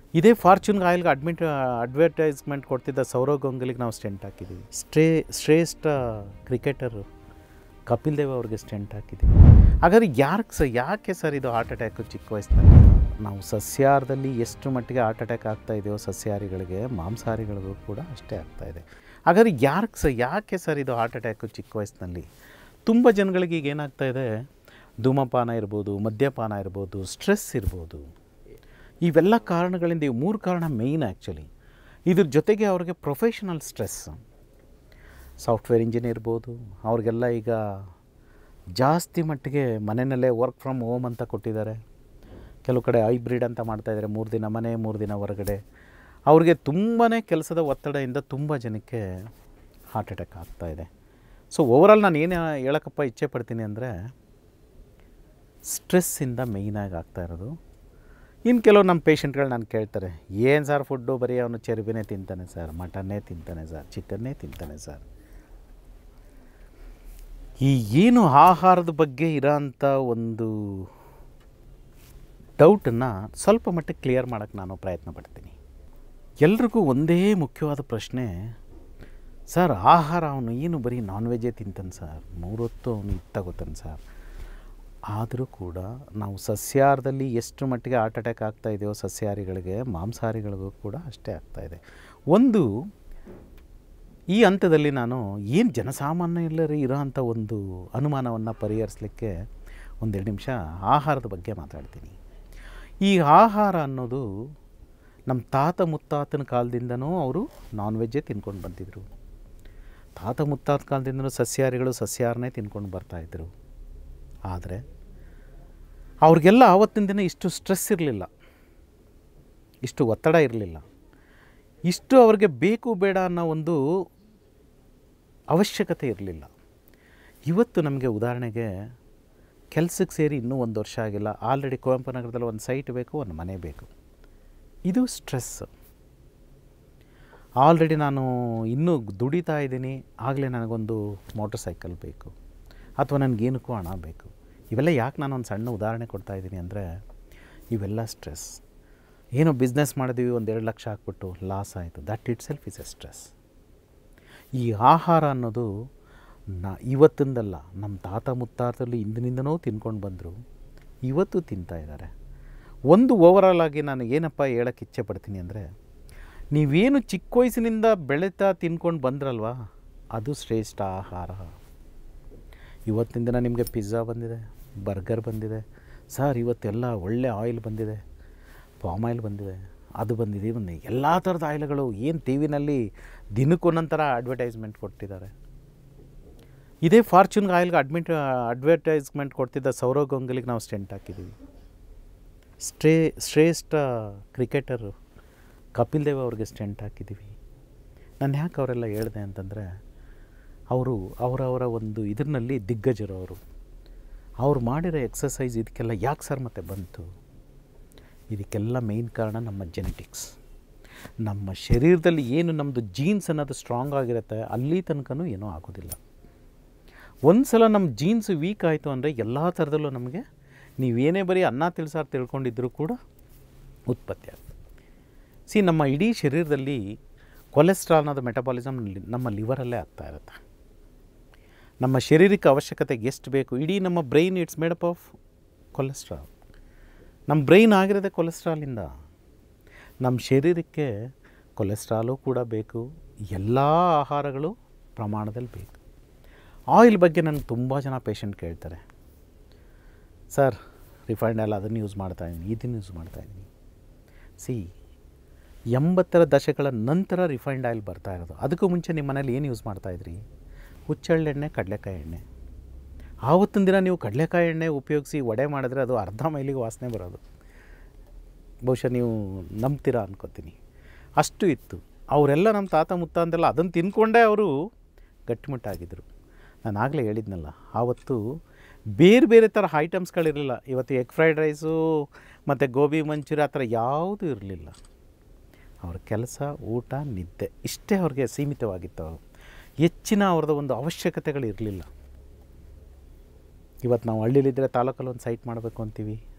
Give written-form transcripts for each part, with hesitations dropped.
ಇದೇ ಫಾರ್ಚೂನ್ ಆಯಿಲ್ಗೆ ಅಡ್ವರ್ಟೈಸ್ಮೆಂಟ್ ಕೊಡ್ತಿದ್ದ ಸೌರವ್ ಗಂಗೂಲಿಗೆ ನಾವು ಸ್ಟೆಂಟ್ ಹಾಕಿದ್ದೀವಿ. ಶ್ರೇಷ್ಠ ಕ್ರಿಕೆಟರು ಕಪಿಲ್ ದೇವ್ ಅವ್ರಿಗೆ ಸ್ಟೆಂಟ್ ಹಾಕಿದ್ದೀವಿ. ಹಾಗಾದ್ರೆ ಯಾಕೆ ಸರ್ ಇದು ಹಾರ್ಟ್ ಅಟ್ಯಾಕು ಚಿಕ್ಕ ವಯಸ್ಸಿನಲ್ಲಿ? ನಾವು ಸಸ್ಯಾಹಾರದಲ್ಲಿ ಎಷ್ಟು ಮಟ್ಟಿಗೆ ಹಾರ್ಟ್ ಅಟ್ಯಾಕ್ ಆಗ್ತಾಯಿದೆಯೋ ಸಸ್ಯಾಹಾರಿಗಳಿಗೆ, ಮಾಂಸಾಹಾರಿಗಳಿಗೂ ಕೂಡ ಅಷ್ಟೇ ಆಗ್ತಾಯಿದೆ. ಹಾಗಾದ್ರೆ ಯಾಕೆ ಸರ್ ಇದು ಹಾರ್ಟ್ ಅಟ್ಯಾಕು ಚಿಕ್ಕ ವಯಸ್ಸಿನಲ್ಲಿ? ತುಂಬ ಜನಗಳಿಗೆ ಈಗ ಏನಾಗ್ತಾಯಿದೆ, ಧೂಮಪಾನ ಇರ್ಬೋದು, ಮದ್ಯಪಾನ ಇರ್ಬೋದು, ಸ್ಟ್ರೆಸ್ ಇರ್ಬೋದು, ಇವೆಲ್ಲ ಕಾರಣಗಳಿಂದ ಈ 3 ಕಾರಣ ಮೇಯ್ನ್ ಆ್ಯಕ್ಚುಲಿ. ಇದ್ರ ಜೊತೆಗೆ ಅವ್ರಿಗೆ ಪ್ರೊಫೆಷನಲ್ ಸ್ಟ್ರೆಸ್, ಸಾಫ್ಟ್ವೇರ್ ಇಂಜಿನಿಯರ್ ಇರ್ಬೋದು, ಅವ್ರಿಗೆಲ್ಲ ಈಗ ಜಾಸ್ತಿ ಮಟ್ಟಿಗೆ ಮನೆಯಲ್ಲೇ ವರ್ಕ್ ಫ್ರಮ್ ಹೋಮ್ ಅಂತ ಕೊಟ್ಟಿದ್ದಾರೆ. ಕೆಲವು ಕಡೆ ಹೈಬ್ರಿಡ್ ಅಂತ ಮಾಡ್ತಾಯಿದ್ದಾರೆ, 3 ದಿನ ಮನೆ 3 ದಿನ ಹೊರಗಡೆ. ಅವ್ರಿಗೆ ತುಂಬಾ ಕೆಲಸದ ಒತ್ತಡದಿಂದ ತುಂಬ ಜನಕ್ಕೆ ಹಾರ್ಟ್ ಅಟ್ಯಾಕ್ ಆಗ್ತಾಯಿದೆ. ಸೊ ಓವರಾಲ್ ನಾನು ಏನು ಹೇಳೋಕ್ಕಪ್ಪ ಇಚ್ಛೆ ಪಡ್ತೀನಿ ಅಂದರೆ, ಸ್ಟ್ರೆಸ್ಸಿಂದ ಮೇಯ್ನಾಗಿ ಆಗ್ತಾಯಿರೋದು. ಇನ್ನು ಕೆಲವು ನಮ್ಮ ಪೇಷಂಟ್ಗಳು ನಾನು ಕೇಳ್ತಾರೆ, ಏನು ಸರ್ ಫುಡ್ಡು, ಬರೀ ಅವನು ಚರ್ಬಿನೇ ತಿಂತಾನೆ ಸರ್, ಮಟನ್ನೇ ತಿಂತಾನೆ ಸರ್, ಚಿಕನ್ನೇ ತಿಂತಾನೆ ಸರ್. ಈ ಏನು ಆಹಾರದ ಬಗ್ಗೆ ಇರೋಂಥ ಒಂದು ಡೌಟನ್ನು ಸ್ವಲ್ಪ ಮಟ್ಟಿಗೆ ಕ್ಲಿಯರ್ ಮಾಡೋಕ್ಕೆ ನಾನು ಪ್ರಯತ್ನ ಪಡ್ತೀನಿ. ಎಲ್ರಿಗೂ ಒಂದೇ ಮುಖ್ಯವಾದ ಪ್ರಶ್ನೆ, ಸರ್ ಆಹಾರ ಅವನು ಏನು ಬರೀ ನಾನ್ ವೆಜ್ಜೇ ತಿಂತಾನೆ ಸರ್, 3 ಹೊತ್ತು ಅವನು ಇದು ತಗೋತಾನೆ ಸರ್. ಆದರೂ ಕೂಡ ನಾವು ಸಸ್ಯಾಹಾರದಲ್ಲಿ ಎಷ್ಟು ಮಟ್ಟಿಗೆ ಹಾರ್ಟ್ ಅಟ್ಯಾಕ್ ಆಗ್ತಾಯಿದೆಯೋ ಸಸ್ಯಾಹಾರಿಗಳಿಗೆ, ಮಾಂಸಾಹಾರಿಗಳಿಗೂ ಕೂಡ ಅಷ್ಟೇ ಆಗ್ತಾಯಿದೆ. ಒಂದು ಈ ಹಂತದಲ್ಲಿ ನಾನು ಏನು ಜನಸಾಮಾನ್ಯರಲ್ಲಿ ಇರೋಂಥ ಒಂದು ಅನುಮಾನವನ್ನು ಪರಿಹರಿಸಲಿಕ್ಕೆ 1-2 ನಿಮಿಷ ಆಹಾರದ ಬಗ್ಗೆ ಮಾತಾಡ್ತೀನಿ. ಈ ಆಹಾರ ಅನ್ನೋದು ನಮ್ಮ ತಾತ ಮುತ್ತಾತನ ಕಾಲದಿಂದನೂ ಅವರು ನಾನ್ ವೆಜ್ಜೇ ತಿನ್ಕೊಂಡು ಬಂದಿದ್ದರು. ತಾತ ಮುತ್ತಾತ ಕಾಲದಿಂದನೂ ಸಸ್ಯಾಹಾರಿಗಳು ಸಸ್ಯಾಹಾರನೇ ತಿನ್ಕೊಂಡು ಬರ್ತಾಯಿದ್ರು. ಆದರೆ ಅವ್ರಿಗೆಲ್ಲ ಆವತ್ತಿನ ದಿನ ಇಷ್ಟು ಸ್ಟ್ರೆಸ್ ಇರಲಿಲ್ಲ, ಇಷ್ಟು ಒತ್ತಡ ಇರಲಿಲ್ಲ, ಇಷ್ಟು ಅವ್ರಿಗೆ ಬೇಕು ಬೇಡ ಅನ್ನೋ ಒಂದು ಅವಶ್ಯಕತೆ ಇರಲಿಲ್ಲ. ಇವತ್ತು ನಮಗೆ ಉದಾಹರಣೆಗೆ ಕೆಲಸಕ್ಕೆ ಸೇರಿ ಇನ್ನೂ 1 ವರ್ಷ ಆಗಿಲ್ಲ, ಆಲ್ರೆಡಿ ಕುವೆಂಪು ನಗರದಲ್ಲಿ ಒಂದು ಸೈಟ್ ಬೇಕು, ಒಂದು ಮನೆ ಬೇಕು. ಇದು ಸ್ಟ್ರೆಸ್. ಆಲ್ರೆಡಿ ನಾನು ಇನ್ನೂ ದುಡಿತಾ ಇದ್ದೀನಿ, ಆಗಲೇ ನನಗೊಂದು ಮೋಟರ್ ಸೈಕಲ್ ಬೇಕು, ಅಥವಾ ನನಗೇನಕ್ಕೂ ಹಣ ಬೇಕು. ಇವೆಲ್ಲ ಯಾಕೆ ನಾನು ಒಂದು ಸಣ್ಣ ಉದಾಹರಣೆ ಕೊಡ್ತಾಯಿದ್ದೀನಿ ಅಂದರೆ, ಇವೆಲ್ಲ ಸ್ಟ್ರೆಸ್. ಏನೋ ಬಿಸ್ನೆಸ್ ಮಾಡಿದ್ವಿ, 1-2 ಲಕ್ಷ ಹಾಕ್ಬಿಟ್ಟು ಲಾಸ್ ಆಯಿತು, that itself is a stress. ಈ ಆಹಾರ ಅನ್ನೋದು ಇವತ್ತಿಂದಲ್ಲ, ನಮ್ಮ ತಾತ ಮುತ್ತಾತಲ್ಲಿ ಹಿಂದಿನಿಂದನೂ ತಿನ್ಕೊಂಡು ಬಂದರು, ಇವತ್ತು ತಿಂತಾಯಿದ್ದಾರೆ. ಒಂದು ಓವರಾಲ್ ಆಗಿ ನಾನು ಏನಪ್ಪ ಹೇಳೋಕ್ಕೆ ಇಚ್ಛೆ ಪಡ್ತೀನಿ ಅಂದರೆ, ನೀವೇನು ಚಿಕ್ಕ ವಯಸ್ಸಿನಿಂದ ಬೆಳೀತಾ ತಿನ್ಕೊಂಡು ಬಂದ್ರಲ್ವ, ಅದು ಶ್ರೇಷ್ಠ ಆಹಾರ. ಇವತ್ತಿನ ದಿನ ನಿಮಗೆ ಪಿಜ್ಜಾ ಬಂದಿದೆ, ಬರ್ಗರ್ ಬಂದಿದೆ ಸರ್, ಇವತ್ತೆಲ್ಲ ಒಳ್ಳೆ ಆಯಿಲ್ ಬಂದಿದೆ, ಪಾಮ್ ಆಯಿಲ್ ಬಂದಿದೆ, ಅದು ಬಂದಿದೆ, ಎಲ್ಲ ಥರದ ಆಯಿಲ್ಗಳು ಏನು ಟಿ ವಿನಲ್ಲಿ ದಿನಕ್ಕೊಂದೊಂಥರ ಅಡ್ವರ್ಟೈಸ್ಮೆಂಟ್ ಕೊಟ್ಟಿದ್ದಾರೆ. ಇದೇ ಫಾರ್ಚೂನ್ ಆಯಿಲ್ಗೆ ಅಡ್ವರ್ಟೈಸ್ಮೆಂಟ್ ಕೊಡ್ತಿದ್ದ ಸೌರವ್ ಗಂಗೂಲಿಗೆ ನಾವು ಸ್ಟೆಂಟ್ ಹಾಕಿದ್ದೀವಿ. ಶ್ರೇಷ್ಠ ಕ್ರಿಕೆಟರು ಕಪಿಲ್ ದೇವ್ ಅವ್ರಿಗೆ ಸ್ಟೆಂಟ್ ಹಾಕಿದ್ದೀವಿ. ನಾನು ಯಾಕೆ ಅವರೆಲ್ಲ ಹೇಳಿದೆ ಅಂತಂದರೆ, ಅವರವರ ಒಂದು ಇದರಲ್ಲಿ ದಿಗ್ಗಜರು. ಅವ್ರು ಮಾಡಿರೋ ಎಕ್ಸಸೈಸ್ ಇದಕ್ಕೆಲ್ಲ ಯಾಕೆ ಸರ್ ಮತ್ತೆ ಬಂತು? ಇದಕ್ಕೆಲ್ಲ ಮೇಯ್ನ್ ಕಾರಣ ನಮ್ಮ ಜೆನೆಟಿಕ್ಸ್. ನಮ್ಮ ಶರೀರದಲ್ಲಿ ಏನು ನಮ್ಮದು ಜೀನ್ಸ್ ಅನ್ನೋದು ಸ್ಟ್ರಾಂಗ್ ಆಗಿರುತ್ತೆ, ಅಲ್ಲಿ ತನಕನೂ ಏನೂ ಆಗೋದಿಲ್ಲ. ಒಂದು ಸಲ ನಮ್ಮ ಜೀನ್ಸ್ ವೀಕ್ ಆಯಿತು ಅಂದರೆ ಎಲ್ಲ ಥರದಲ್ಲೂ ನಮಗೆ, ನೀವೇನೇ ಬರೀ ಅನ್ನ ತಿಳಿಸಾರು ತಿಳ್ಕೊಂಡಿದ್ದರೂ ಕೂಡ ಉತ್ಪತ್ತಿ ಆಗುತ್ತೆ. ನಮ್ಮ ಇಡೀ ಶರೀರದಲ್ಲಿ ಕೊಲೆಸ್ಟ್ರಾಲ್ ಅನ್ನೋದು ಮೆಟಬಾಲಿಸಮ್ ನಮ್ಮ ಲಿವರಲ್ಲೇ ಆಗ್ತಾ ಇರುತ್ತೆ. ನಮ್ಮ ಶರೀರಕ್ಕೆ ಅವಶ್ಯಕತೆಗೆ ಎಷ್ಟು ಬೇಕು, ಇಡೀ ನಮ್ಮ brain it's made up of cholesterol. ನಮ್ಮ ಬ್ರೈನ್ ಆಗಿರೋದೇ ಕೊಲೆಸ್ಟ್ರಾಲಿಂದ. ನಮ್ಮ ಶರೀರಕ್ಕೆ ಕೊಲೆಸ್ಟ್ರಾಲು ಕೂಡ ಬೇಕು, ಎಲ್ಲ ಆಹಾರಗಳು ಪ್ರಮಾಣದಲ್ಲಿ ಬೇಕು. ಆಯಿಲ್ ಬಗ್ಗೆ ನನಗೆ ತುಂಬ ಜನ ಪೇಷಂಟ್ ಕೇಳ್ತಾರೆ, ಸರ್ ರಿಫೈಂಡ್ ಆಯಿಲ್ ಅದನ್ನು ಯೂಸ್ ಮಾಡ್ತಾಯಿದ್ದೀನಿ, ಇದನ್ನು ಯೂಸ್ ಮಾಡ್ತಾಯಿದ್ದೀನಿ. 80ರ ದಶಕಗಳ ನಂತರ ರಿಫೈಂಡ್ ಆಯಿಲ್ ಬರ್ತಾ ಇರೋದು. ಅದಕ್ಕೂ ಮುಂಚೆ ನಿಮ್ಮ ಮನೇಲಿ ಏನು ಯೂಸ್ ಮಾಡ್ತಾಯಿದ್ರಿ? ಹುಚ್ಚೆಳ್ಳೆಣ್ಣೆ, ಕಡಲೆಕಾಯಿ ಎಣ್ಣೆ. ಆವತ್ತಿನ ದಿನ ನೀವು ಕಡಲೆಕಾಯಿ ಎಣ್ಣೆ ಉಪಯೋಗಿಸಿ ವಡೆ ಮಾಡಿದ್ರೆ ಅದು ಅರ್ಧ ಮೈಲಿಗೆ ವಾಸನೆ ಬರೋದು. ಬಹುಶಃ ನೀವು ನಂಬ್ತೀರಾ ಅನ್ಕೋತೀನಿ, ಅಷ್ಟು ಇತ್ತು. ಅವರೆಲ್ಲ ನಮ್ಮ ತಾತ ಮುತ್ತ ಅಂತೆಲ್ಲ ಅದನ್ನು ತಿನ್ಕೊಂಡೇ ಅವರು ಗಟ್ಟಿಮುಟ್ಟಾಗಿದ್ದರು. ನಾನು ಆಗಲೇ ಹೇಳಿದ್ನಲ್ಲ, ಆವತ್ತು ಬೇರೆ ಬೇರೆ ಥರ ಐಟಮ್ಸ್ಗಳಿರಲಿಲ್ಲ. ಇವತ್ತು ಎಗ್ ಫ್ರೈಡ್ ರೈಸು ಮತ್ತು ಗೋಬಿ ಮಂಚೂರಿ ಆ ಥರ ಯಾವುದೂ ಇರಲಿಲ್ಲ. ಅವ್ರ ಕೆಲಸ, ಊಟ, ನಿದ್ದೆ ಇಷ್ಟೇ ಅವ್ರಿಗೆ ಸೀಮಿತವಾಗಿತ್ತು. ಹೆಚ್ಚಿನ ಅವ್ರದ್ದು ಒಂದು ಅವಶ್ಯಕತೆಗಳಿರಲಿಲ್ಲ. ಇವತ್ತು ನಾವು ಹಳ್ಳಿಲಿದ್ದರೆ ತಾಲೂಕಲ್ಲಿ ಒಂದು ಸೈಟ್ ಮಾಡಬೇಕು ಅಂತೀವಿ,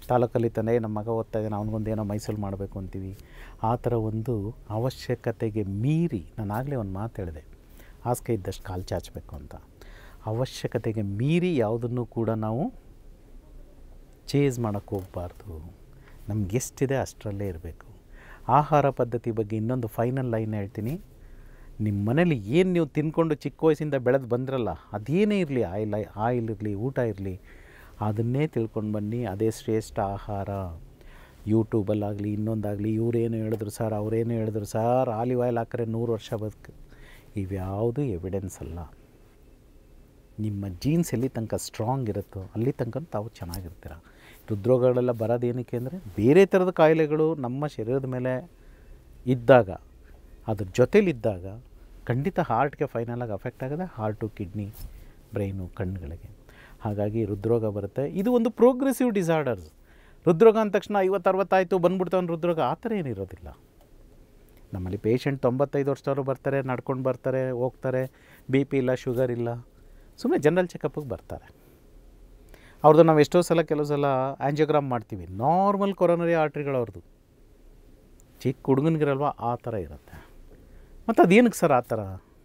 ತಾಲೂಕಲ್ಲಿ ತಂದೆ ನಮ್ಮ ಮಗ ಓದ್ತಾ ಇದ್ದಾನೆ, ಅವ್ನಿಗೊಂದು ಏನೋ ಮೈಸೂರು ಮಾಡಬೇಕು ಅಂತೀವಿ. ಆ ಥರ ಒಂದು ಅವಶ್ಯಕತೆಗೆ ಮೀರಿ, ನಾನು ಆಗಲೇ ಒಂದು ಮಾತು ಹೇಳಿದೆ, ಹಾಸಿಗೆ ಇದ್ದಷ್ಟು ಕಾಲು ಚಾಚಬೇಕು ಅಂತ. ಅವಶ್ಯಕತೆಗೆ ಮೀರಿ ಯಾವುದನ್ನು ಕೂಡ ನಾವು ಚೇಸ್ ಮಾಡೋಕ್ಕೆ ಹೋಗಬಾರ್ದು. ನಮ್ಗೆ ಎಷ್ಟಿದೆ ಅಷ್ಟರಲ್ಲೇ ಇರಬೇಕು. ಆಹಾರ ಪದ್ಧತಿ ಬಗ್ಗೆ ಇನ್ನೊಂದು ಫೈನಲ್ ಲೈನ್ ಹೇಳ್ತೀನಿ. ನಿಮ್ಮ ಮನೇಲಿ ಏನು ನೀವು ತಿಂದ್ಕೊಂಡು ಚಿಕ್ಕ ವಯಸ್ಸಿಂದ ಬೆಳೆದು ಬಂದ್ರಲ್ಲ, ಅದೇನೇ ಇರಲಿ, ಆಯಿಲ್ ಇರಲಿ, ಊಟ ಇರಲಿ, ಅದನ್ನೇ ತಿಳ್ಕೊಂಡು ಬನ್ನಿ. ಅದೇ ಶ್ರೇಷ್ಠ ಆಹಾರ. ಯೂಟ್ಯೂಬಲ್ಲಾಗಲಿ ಇನ್ನೊಂದಾಗಲಿ ಇವರೇನು ಹೇಳಿದ್ರು ಸರ್, ಅವರೇನು ಹೇಳಿದ್ರು ಸರ್, ಆಲಿವ್ ಆಯಿಲ್ ಹಾಕಿದ್ರೆ 100 ವರ್ಷ ಬದುಕು, ಇವ್ಯಾವುದು ಎವಿಡೆನ್ಸ್ ಅಲ್ಲ. ನಿಮ್ಮ ಜೀನ್ಸ್ ಎಲ್ಲಿ ತನಕ ಸ್ಟ್ರಾಂಗ್ ಇರುತ್ತೋ ಅಲ್ಲಿ ತನಕ ತಾವು ಚೆನ್ನಾಗಿರ್ತೀರ. ಹೃದ್ರೋಗಗಳೆಲ್ಲ ಬರೋದೇನಕ್ಕೆ ಅಂದರೆ ಬೇರೆ ಥರದ ಕಾಯಿಲೆಗಳು ನಮ್ಮ ಶರೀರದ ಮೇಲೆ ಇದ್ದಾಗ, ಅದ್ರ ಜೊತೇಲಿದ್ದಾಗ ಖಂಡಿತ ಹಾರ್ಟ್ಗೆ ಫೈನಲಾಗಿ ಅಫೆಕ್ಟ್ ಆಗೋದೆ, ಹಾರ್ಟು, ಕಿಡ್ನಿ, ಬ್ರೈನು, ಕಣ್ಣುಗಳಿಗೆ. ಹಾಗಾಗಿ ಹೃದ್ರೋಗ ಬರುತ್ತೆ. ಇದು ಒಂದು ಪ್ರೋಗ್ರೆಸಿವ್ ಡಿಸಾರ್ಡರ್ಸ್. ಹೃದ್ರೋಗ ಅಂದ ತಕ್ಷಣ 50-60 ಆಯಿತು ಬಂದ್ಬಿಡ್ತಾವೆ ಹೃದ್ರೋಗ, ಆ ಥರ ಏನಿರೋದಿಲ್ಲ. ನಮ್ಮಲ್ಲಿ ಪೇಷಂಟ್ 95 ವರ್ಷದವರು ಬರ್ತಾರೆ, ನಡ್ಕೊಂಡು ಬರ್ತಾರೆ, ಹೋಗ್ತಾರೆ, ಬಿ ಪಿ ಇಲ್ಲ, ಶುಗರ್ ಇಲ್ಲ, ಸುಮ್ಮನೆ ಜನರಲ್ ಚೆಕಪ್ಪಿಗೆ ಬರ್ತಾರೆ. ಅವ್ರದ್ದು ನಾವು ಎಷ್ಟೋ ಸಲ, ಕೆಲವು ಸಲ ಆ್ಯಂಜಿಯೋಗ್ರಾಮ್ ಮಾಡ್ತೀವಿ, ನಾರ್ಮಲ್ ಕೊರೋನರಿ ಆರ್ಟ್ರಿಗಳವ್ರದ್ದು, ಚಿಕ್ಕ ಹುಡುಗನಿಗಿರಲ್ವ ಆ ಥರ ಇರುತ್ತೆ. ಮತ್ತು ಅದೇನಕ್ಕೆ ಸರ್ ಆ ಥರ?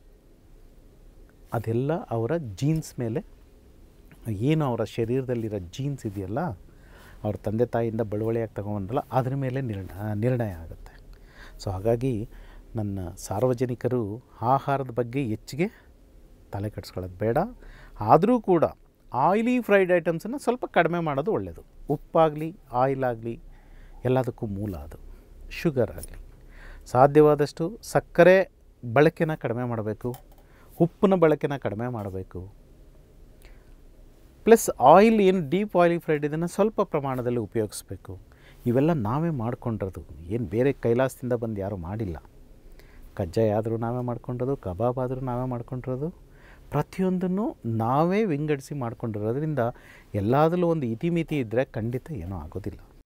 ಅದೆಲ್ಲ ಅವರ ಜೀನ್ಸ್ ಮೇಲೆ, ಏನು ಅವರ ಶರೀರದಲ್ಲಿರೋ ಜೀನ್ಸ್ ಇದೆಯಲ್ಲ, ಅವ್ರ ತಂದೆ ತಾಯಿಯಿಂದ ಬಳುವಳಿಯಾಗಿ ತಗೊಂಡ್ರಲ್ಲ, ಅದ್ರ ಮೇಲೆ ನಿರ್ಣಯ ಆಗುತ್ತೆ. ಸೊ ಹಾಗಾಗಿ ನನ್ನ ಸಾರ್ವಜನಿಕರು ಆಹಾರದ ಬಗ್ಗೆ ಹೆಚ್ಚಿಗೆ ತಲೆ ಕೆಡಿಸ್ಕೊಳ್ಳೋದು ಬೇಡ. ಆದರೂ ಕೂಡ ಆಯಿಲಿ ಫ್ರೈಡ್ ಐಟಮ್ಸನ್ನು ಸ್ವಲ್ಪ ಕಡಿಮೆ ಮಾಡೋದು ಒಳ್ಳೆಯದು. ಉಪ್ಪಾಗಲಿ, ಆಯಿಲ್ ಆಗಲಿ, ಎಲ್ಲದಕ್ಕೂ ಮೂಲ ಅದು. ಶುಗರ್ ಆಗಲಿ, ಸಾಧ್ಯವಾದಷ್ಟು ಸಕ್ಕರೆ ಬಳಕೆನ ಕಡಿಮೆ ಮಾಡಬೇಕು, ಉಪ್ಪಿನ ಬಳಕೆನ ಕಡಿಮೆ ಮಾಡಬೇಕು. ಪ್ಲಸ್ ಆಯಿಲ್, ಏನು ಡೀಪ್ ಆಯಿಲಿ ಫ್ರೈಡ್ ಇದನ್ನು ಸ್ವಲ್ಪ ಪ್ರಮಾಣದಲ್ಲಿ ಉಪಯೋಗಿಸ್ಬೇಕು. ಇವೆಲ್ಲ ನಾವೇ ಮಾಡ್ಕೊಂಡಿರೋದು, ಏನು ಬೇರೆ ಕೈಲಾಸದಿಂದ ಬಂದು ಯಾರೂ ಮಾಡಿಲ್ಲ. ಕಜ್ಜಾಯ ಆದರೂ ನಾವೇ ಮಾಡ್ಕೊಂಡಿರೋದು, ಕಬಾಬ್ ಆದರೂ ನಾವೇ ಮಾಡ್ಕೊಂಡಿರೋದು, ಪ್ರತಿಯೊಂದನ್ನು ನಾವೇ ವಿಂಗಡಿಸಿ ಮಾಡ್ಕೊಂಡಿರೋದ್ರಿಂದ ಎಲ್ಲದರಲ್ಲೂ ಒಂದು ಇತಿಮಿತಿ ಇದ್ದರೆ ಖಂಡಿತ ಏನೂ ಆಗೋದಿಲ್ಲ.